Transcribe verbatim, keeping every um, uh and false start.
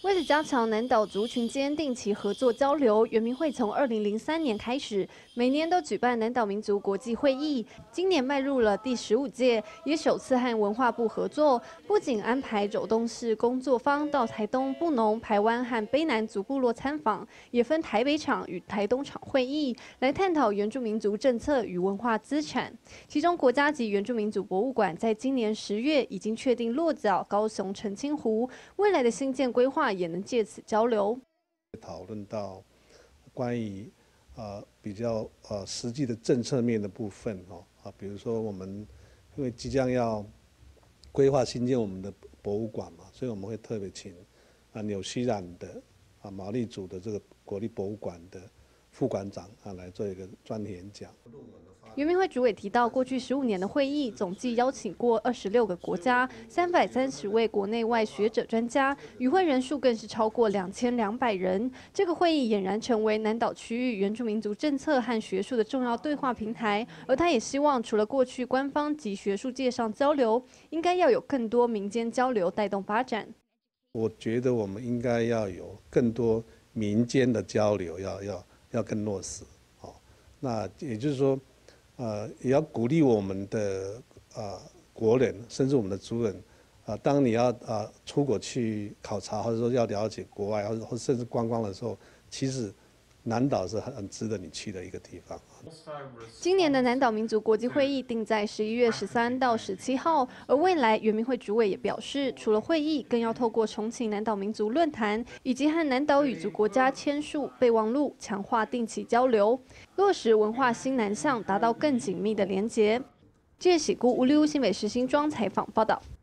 为了加强南岛族群间定期合作交流，原民会从二零零三年开始，每年都举办南岛民族国际会议。今年迈入了第十五届，也首次和文化部合作，不仅安排柔东市工作坊到台东布农、排湾和卑南族部落参访，也分台北场与台东场会议，来探讨原住民族政策与文化资产。其中，国家级原住民族博物馆在今年十月已经确定落脚高雄澄清湖，未来的新建规划也能借此交流。 讨论到关于呃比较呃实际的政策面的部分哦啊，比如说我们因为即将要规划新建我们的博物馆嘛，所以我们会特别请啊纽西兰的啊毛利族的这个国立博物馆的副馆长啊来做一个专题演讲。 原民会主委提到，过去十五年的会议总计邀请过二十六个国家、三百三十位国内外学者专家，与会人数更是超过两千两百人。这个会议俨然成为南岛区域原住民族政策和学术的重要对话平台。而他也希望，除了过去官方及学术界上交流，应该要有更多民间交流带动发展。 我觉得我们应该要有更多民间的交流，要要要更落实。哦，那也就是说。呃，也要鼓励我们的呃国人，甚至我们的族人，啊、呃，当你要啊、呃、出国去考察，或者说要了解国外，或者或甚至观光的时候，其实南岛是很很值得你去的一个地方。 今年的南岛民族国际会议定在十一月十三到十七号，而未来原民会主委也表示，除了会议，更要透过重启南岛民族论坛，以及和南岛语族国家签署备忘录，强化定期交流，落实文化新南向，达到更紧密的连结。记者喜姑吴立新北市新庄采访报道。